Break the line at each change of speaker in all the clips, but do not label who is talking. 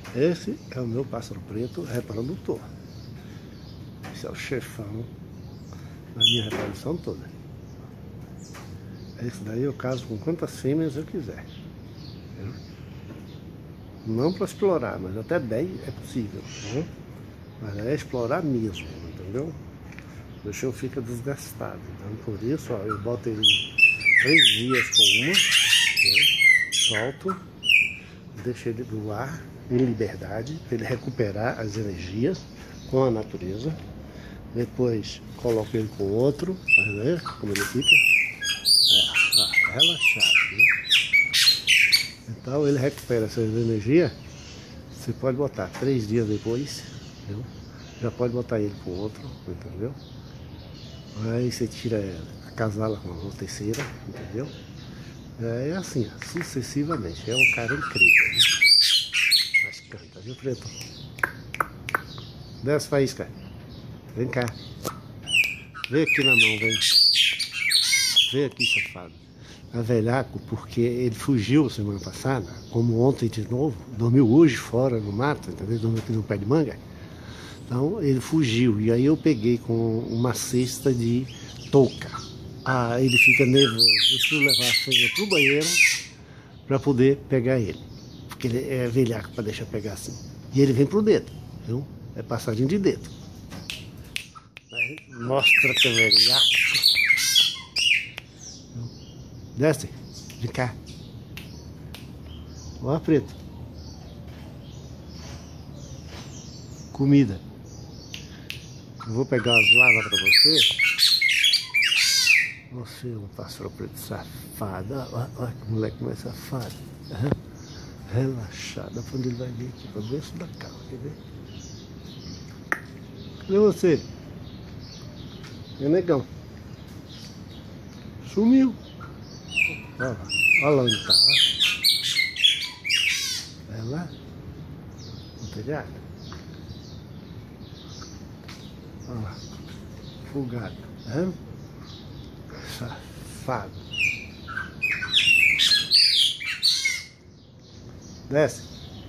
Esse é o meu pássaro preto reprodutor. Esse é o chefão da minha reprodução toda. Esse daí eu caso com quantas fêmeas eu quiser. Não para explorar, mas até 10 é possível. Né? Mas é explorar mesmo, entendeu? O chão fica desgastado. Então por isso, ó, eu boto ele 3 dias com uma, né? Solto, deixo ele voar em liberdade, para ele recuperar as energias com a natureza. Depois coloco ele com outro, tá vendo como ele fica? Relaxado, né? Então ele recupera essas energias. Você pode botar 3 dias depois, entendeu? Já pode botar ele com outro, entendeu? Aí você tira acasala com uma terceira, entendeu? É assim, sucessivamente. É um cara incrível, né? Mas canta, viu, preto? Desce, faísca. Vem cá. Vem aqui na mão, vem. Vem aqui, safado. A velhaco, porque ele fugiu semana passada, como ontem de novo, dormiu hoje fora no mato, entendeu? Dormiu aqui no pé de manga. Então ele fugiu, e aí eu peguei com uma cesta de touca. Ah, ele fica nervoso. Eu preciso levar a fêmea pro banheiro para poder pegar ele. Porque ele é velhaco para deixar pegar assim. E ele vem pro dedo, viu? É passarinho de dedo. Aí mostra que é velhaco. Desce, vem cá. Ó, preto. Comida. Eu vou pegar as lavas para você. Você é um pássaro preto safado. Olha que moleque mais safado. Relaxado. Pra onde ele vai vir aqui? Pra dentro da cama, quer ver? Cadê você? Meu negão. Sumiu. Olha lá. Olha lá onde tá. Vai lá. No telhado. Olha lá. Folgado. Tá vendo? Safado. Desce.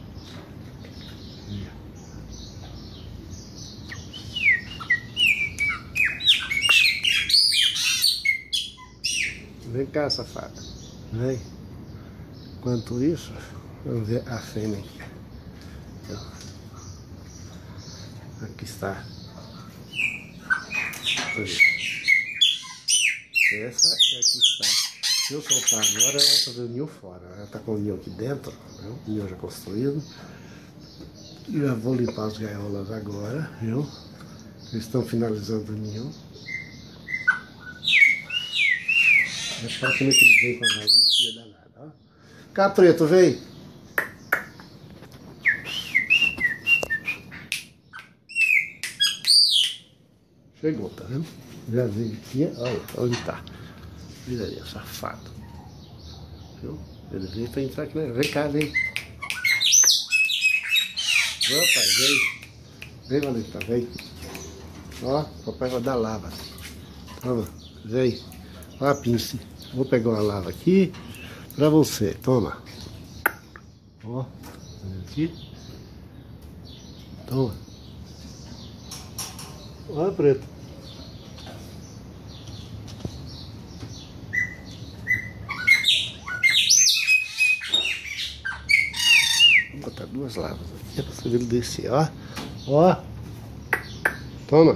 Vem cá, safado. Vem. Enquanto isso, vamos ver a fêmea aqui. Aqui está. Essa é que está. Se eu soltar agora, ela vai fazer o ninho fora. Ela está com o ninho aqui dentro, viu? O ninho já construído. Já vou limpar as gaiolas agora, viu? Eles estão finalizando o ninho. É praticamente ele vem com a valentia danada, ó. Cá, preto, vem! Chegou, tá vendo? Já veio aqui, olha onde tá. Vira aí, safado. Viu? Ele veio pra entrar aqui, né? Vem cá, vem. Opa, vem. Vem, Valenta, vem. Ó, papai vai dar lava. Toma, vem. Ó a pince. Vou pegar uma lava aqui pra você. Toma. Ó, aqui. Toma. Ó, preto. Vou botar 2 lavas aqui pra você ver ele descer, ó. Ó. Toma.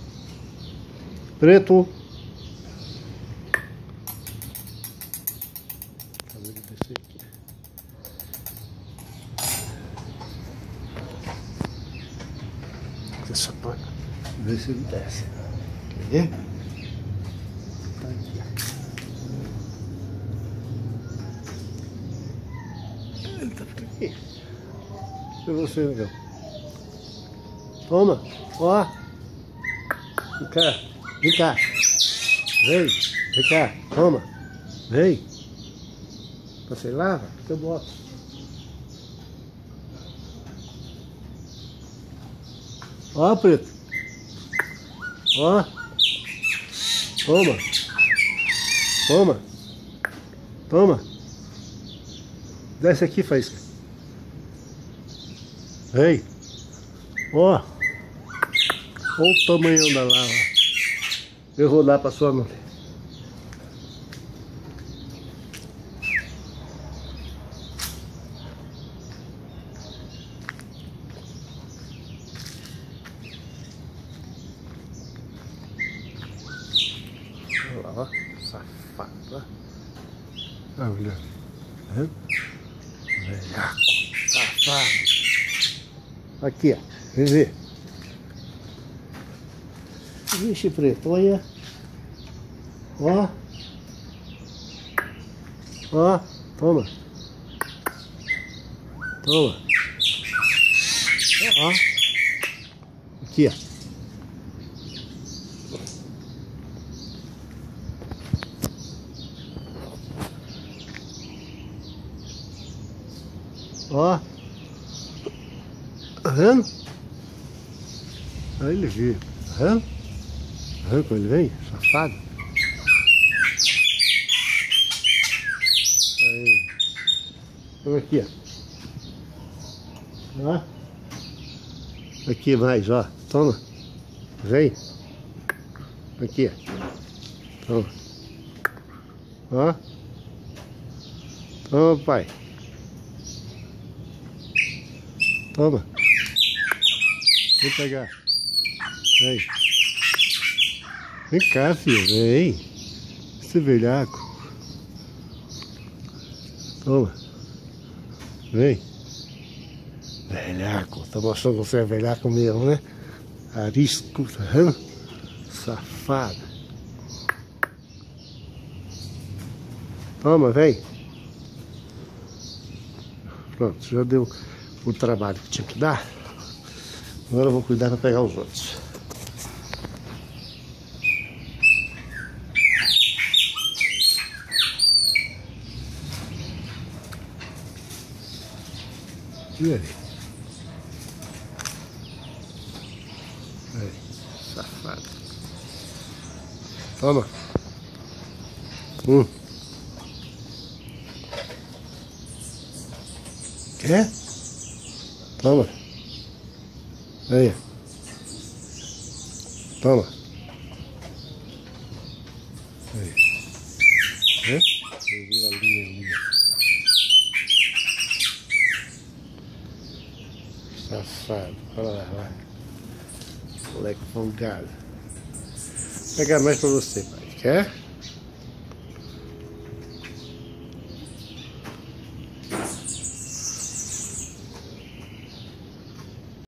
Preto. Fazer ele descer aqui. Você só pode ver se ele desce. Quer ver? Tá aqui. Ele tá por aqui. Deixa você, negão. Toma. Ó. Vem cá. Vem cá. Vem. Vem cá. Toma. Vem. Você lava? Eu boto. Ó, preto. Ó. Toma. Toma. Toma. Desce aqui, faísca. Vem. Ó. Olha o tamanho da lava. Eu vou dar pra sua mão. Olha lá, ó. Safado, ó. Olha. Tá vendo? Velhaco. Safado. Aqui, ó. Vem ver. Vixe, preto, olha. Ó. Ó. Toma. Toma. Ó. Aqui, ó. Ó. Tá vendo? Aí ele veio. Tá vendo? Tá vendo como ele vem? Safado. Aí. Toma aqui, ó. Ó. Aqui mais, ó. Toma. Vem. Aqui, ó. Toma. Ó. Toma, pai. Toma. Vem pegar. Vem. Vem cá, filho. Vem. Esse velhaco. Toma. Vem. Velhaco. Tá mostrando que você é velhaco mesmo, né? Arisco, tá vendo? Safado. Toma, vem. Pronto, já deu o trabalho que tinha que dar. Agora eu vou cuidar para pegar os outros. E aí? Aí, safado. Toma. Quer? Toma. Aí. Toma. Aí. É? Você viu a linha ali. Safado. Olha lá, vai. Moleque folgado. Vou pegar mais pra você, pai. Quer?